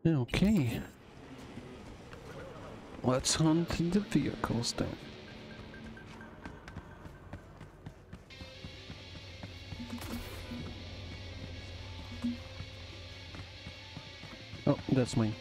Okay. Let's hunt the vehicles then. Oh, that's mine.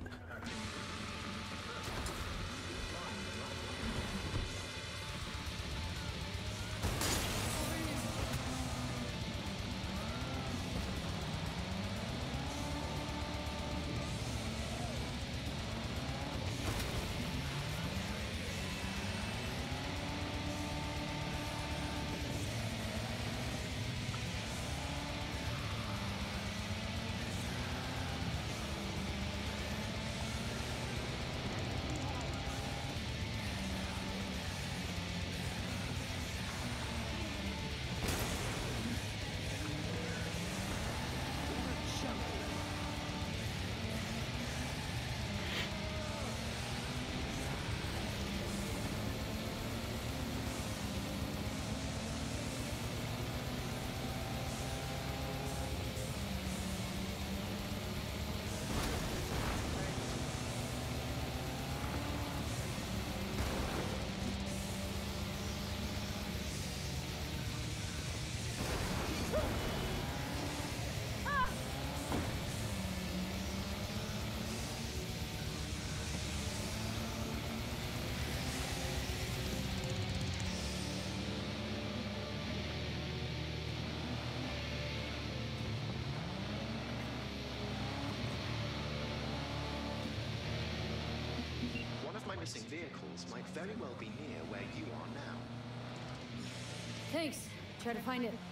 Missing vehicles might very well be near where you are now. Thanks. Try to find it.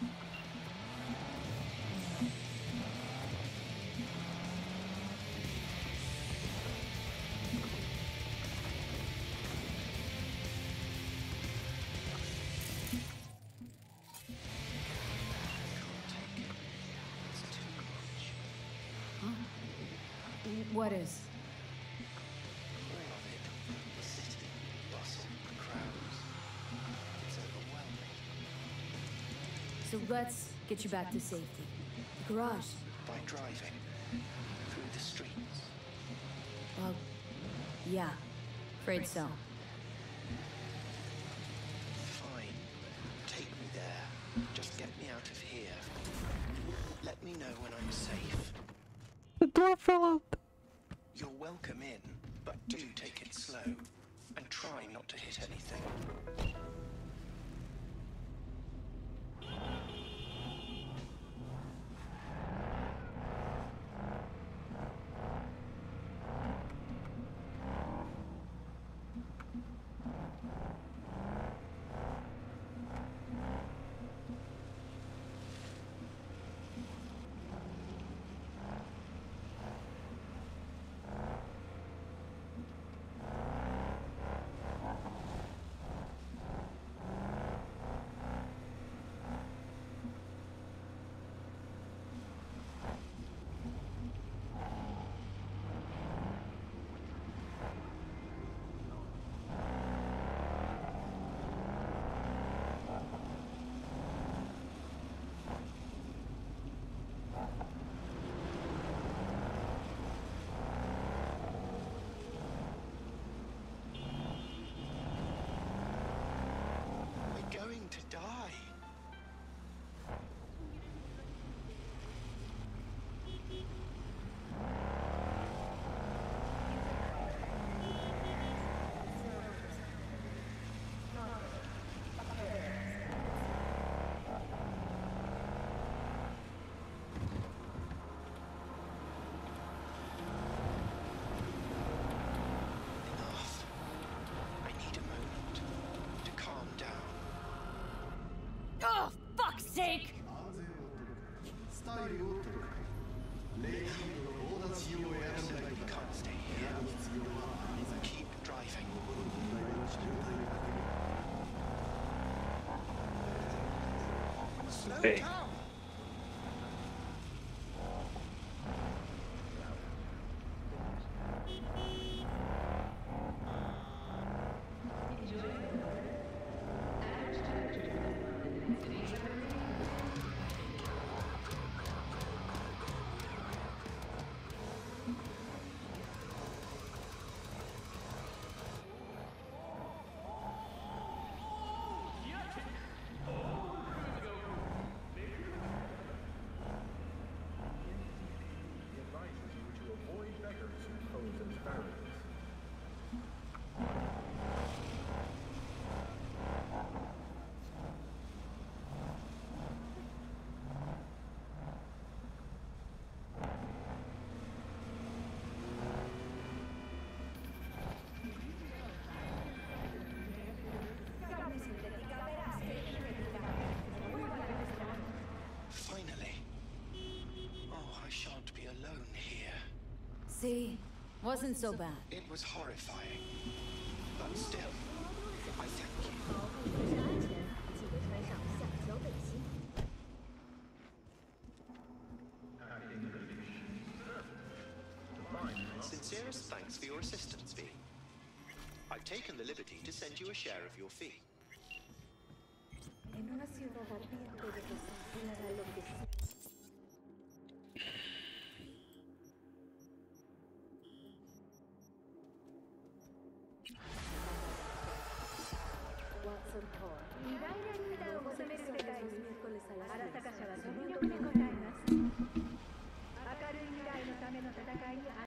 Huh? What is? So let's get you back to safety. The garage. By driving through the streets. Well, yeah. Afraid so. Fine. Take me there. Just get me out of here. Let me know when I'm safe. The door fell out. You're welcome in, but do take it slow. And try not to hit anything. To die. Enough. I need a moment to calm down. Oh, fuck's sake! You can't stay here. Keep driving. Slow down. See? Wasn't so bad. It was horrifying. But still, I thank you. Sincerest thanks for your assistance, V. I've taken the liberty to send you a share of your fee. En una ciudad ardiente de desastre hará lo que sea. Watson Hall. 意外なリーダーを求める世界に新たか者はその魅力で応えます。明るい未来のための戦いに